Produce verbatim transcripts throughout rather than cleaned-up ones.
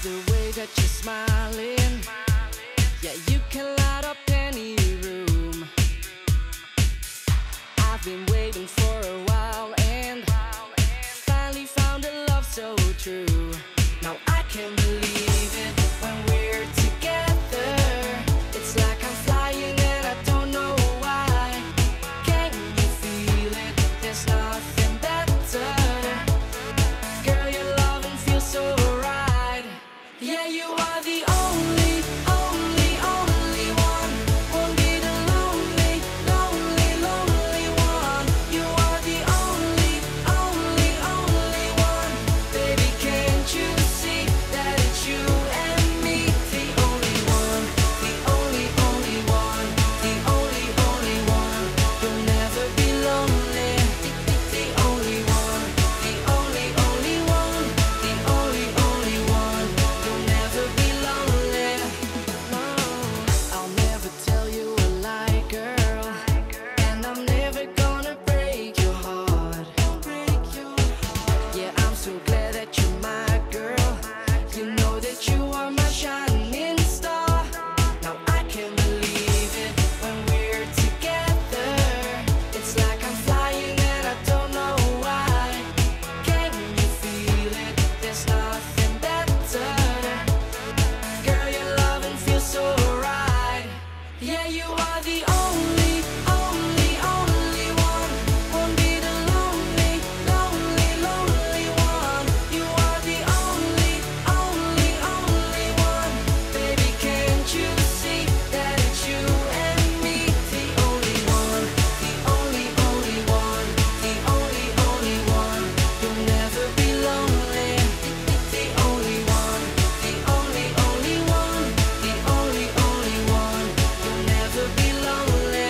the way that you're smiling. Yeah, you can light up any room. I've been waiting for a while and finally found a love so true. Now I can't believe it when we're together. It's like I'm flying and I don't know why. Can you feel it? There's nothing better. Girl, your loving feels so right. Yeah, you are the only, only, only one. Won't be the lonely, lonely, lonely one. You are the only, only, only one. Baby, can't you see that it's you and me? The only one, the only, only one. The only, only one. You'll never be lonely. The only one, the only, only one. The only, only one. You'll never be lonely. No, I'll never tell you a lie, girl. And I'm never gonna break your heart. Yeah, I'm so glad that you're my girl. You know that you are my shining star. Now I can't believe it when we're together. It's like I'm flying and I don't know why. Can you feel it? There's nothing better. Girl, your loving feels so right. Yeah, you are the only, only, only one. Won't be the lonely, lonely, lonely one. You are the only, only, only one. Baby, can't you see that it's you and me? The only one, the only, only one. The only, only one. You'll never be lonely. The only one, the only, only one. The only, only one. You'll never be lonely.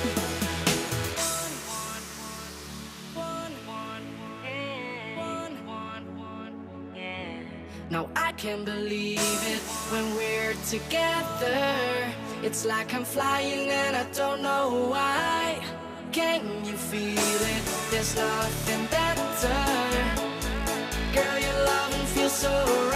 One, one, one, one, one, yeah. Now I can't believe it when we're together. It's like I'm flying and I don't know why. Can you feel it? There's nothing better. Girl, your loving feels so right.